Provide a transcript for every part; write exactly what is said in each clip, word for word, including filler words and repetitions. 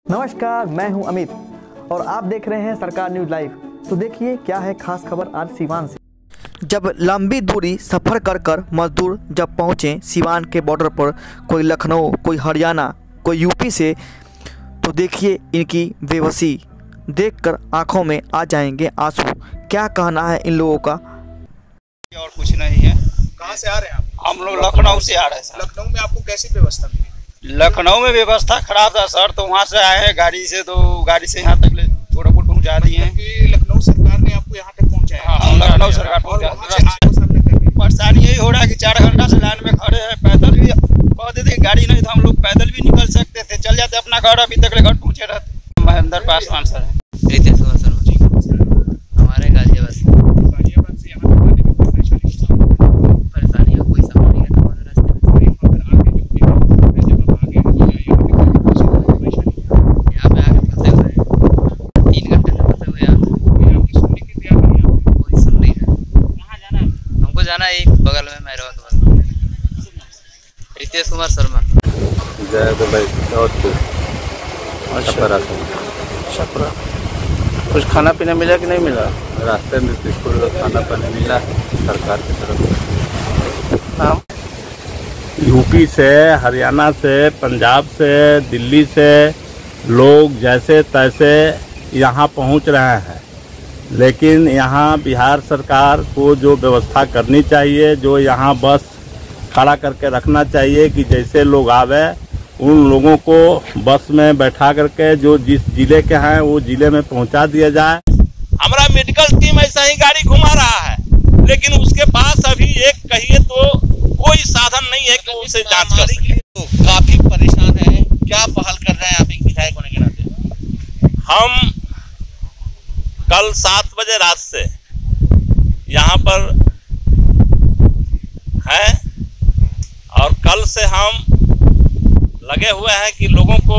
नमस्कार, मैं हूं अमित और आप देख रहे हैं सरकार न्यूज़ लाइव। तो देखिए क्या है खास खबर आज सीवान से। जब लंबी दूरी सफ़र कर कर मजदूर जब पहुंचे सीवान के बॉर्डर पर, कोई लखनऊ, कोई हरियाणा, कोई यूपी से, तो देखिए इनकी बेबसी देखकर आंखों में आ जाएंगे आंसू। क्या कहना है इन लोगों का? और कुछ नहीं है। कहाँ से आ रहे हैं आप? हम लोग लखनऊ से आ रहे हैं। लखनऊ में आपको कैसी व्यवस्था मिली? लखनऊ में व्यवस्था खराब था सर, तो वहाँ से आए हैं गाड़ी से, तो गाड़ी से यहाँ तक ले थोड़ा बहुत पहुँचा दिए हैं। लखनऊ सरकार ने आपको यहाँ तक पहुँचाया? हाँ, लखनऊ सरकार परेशानी यही हो रहा है कि चार घंटा से लाइन में खड़े हैं। पैदल भी कहते थे गाड़ी नहीं तो हम लोग पैदल भी निकल सकते थे, चल जाते अपना घर, अभी तक घर पहुँचे रहते। महेंद्र पासवान सर है। हमारे गाजियाबाद से गाजियाबाद से यहाँ तक आने में कोई परेशानी परेशानी हो, कोई समझ नहीं आता हमारे रास्ते में। यहाँ पे आके फंसे हुए हैं, तीन घंटे से फंसे हुए हैं। आपकी सुनने की तैयारी नहीं है? कोई सुन नहीं है। कहाँ जाना है? हमको जाना है एक बगल में मैरवा के बगल में। रितेश कुमार शर्मा। जय तो भाई छपरा। कुछ खाना पीना मिला कि नहीं मिला? रास्ते में स्कूल का खाना पानी मिला सरकार की तरफ से। हाँ। यूपी से, हरियाणा से, पंजाब से, दिल्ली से लोग जैसे तैसे यहाँ पहुँच रहे हैं, लेकिन यहाँ बिहार सरकार को जो व्यवस्था करनी चाहिए, जो यहाँ बस खड़ा करके रखना चाहिए कि जैसे लोग आवे उन लोगों को बस में बैठा करके जो जिस जिले के हैं वो जिले में पहुंचा दिया जाए। हमारा मेडिकल टीम ऐसा ही गाड़ी घुमा रहा है, लेकिन उसके पास अभी एक कहिए तो कोई साधन नहीं है कि उसे जांच कर सके। तो काफी परेशान है, क्या पहल कर रहे हैं आप एक विधायक होने के नाते? हम कल सात बजे रात से यहाँ पर हैं और कल से हम लगे हुए हैं कि लोगों को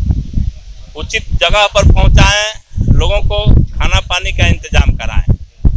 उचित जगह पर पहुंचाएं, लोगों को खाना पानी का इंतजाम कराएं।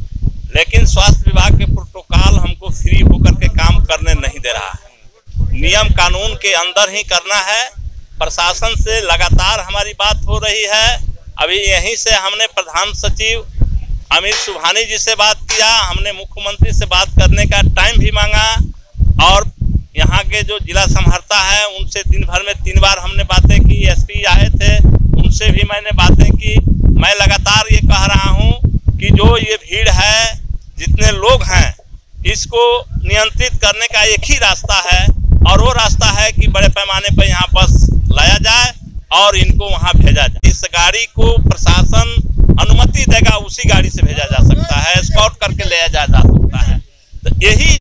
लेकिन स्वास्थ्य विभाग के प्रोटोकॉल हमको फ्री होकर के काम करने नहीं दे रहा है। नियम कानून के अंदर ही करना है। प्रशासन से लगातार हमारी बात हो रही है। अभी यहीं से हमने प्रधान सचिव अमित सुबहानी जी से बात किया, हमने मुख्यमंत्री से बात करने का टाइम भी मांगा और यहाँ के जो जिला समहर्ता है उनसे दिन भर में तीन बार हमने बातें की। एसपी आए थे, उनसे भी मैंने बातें की। मैं लगातार ये कह रहा हूँ कि जो ये भीड़ है, जितने लोग हैं, इसको नियंत्रित करने का एक ही रास्ता है और वो रास्ता है कि बड़े पैमाने पर यहाँ बस लाया जाए और इनको वहाँ भेजा जाए। इस गाड़ी को प्रशासन अनुमति देगा उसी गाड़ी से भेजा जा सकता है, स्काउट करके ले जा जा सकता है। तो यही,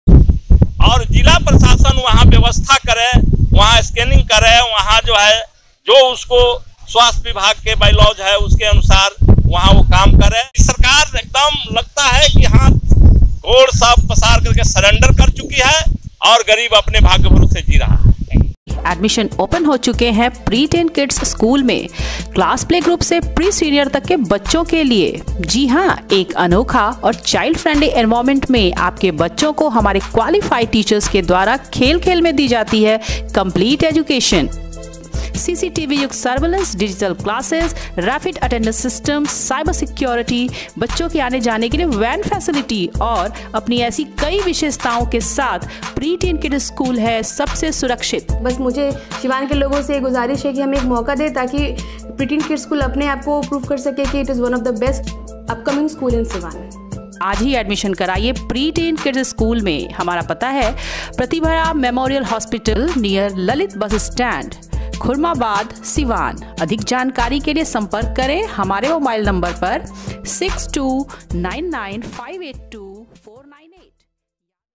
और जिला प्रशासन वहाँ व्यवस्था करे, वहाँ स्कैनिंग करे, वहाँ जो है जो उसको स्वास्थ्य विभाग के बायलॉज है उसके अनुसार वहाँ वो काम करे। सरकार एकदम लगता है कि हाँ घोड़ सब पसार करके सरेंडर कर चुकी है और गरीब अपने भाग्य भरोसे जी रहा है। एडमिशन ओपन हो चुके हैं प्री टेन किड्स स्कूल में, क्लास प्ले ग्रुप से प्री सीनियर तक के बच्चों के लिए। जी हाँ, एक अनोखा और चाइल्ड फ्रेंडली एनवायरनमेंट में आपके बच्चों को हमारे क्वालिफाइड टीचर्स के द्वारा खेल खेल में दी जाती है कंप्लीट एजुकेशन। सीसीटीवी युक्त surveillance, digital classes, rapid attendance system, cyber security, बच्चों के आने जाने के लिए वैन फैसिलिटी और अपनी ऐसी कई विशेषताओं के साथ प्री टीन किड्स स्कूल है सबसे सुरक्षित। बस मुझे सिवान के लोगों से गुजारिश है कि हमें एक मौका दे ताकि प्री टीन किड्स स्कूल अपने आप को प्रूव कर सके कि it is one of the best upcoming school in Siwan. आज ही एडमिशन कराइए प्री टीन किड्स स्कूल में। हमारा पता है Pratibha memorial hospital near Lalit bus stand, Khurmabad, Siwan. अधिक जानकारी के लिए संपर्क करें हमारे मोबाइल नंबर पर six two nine nine five eight to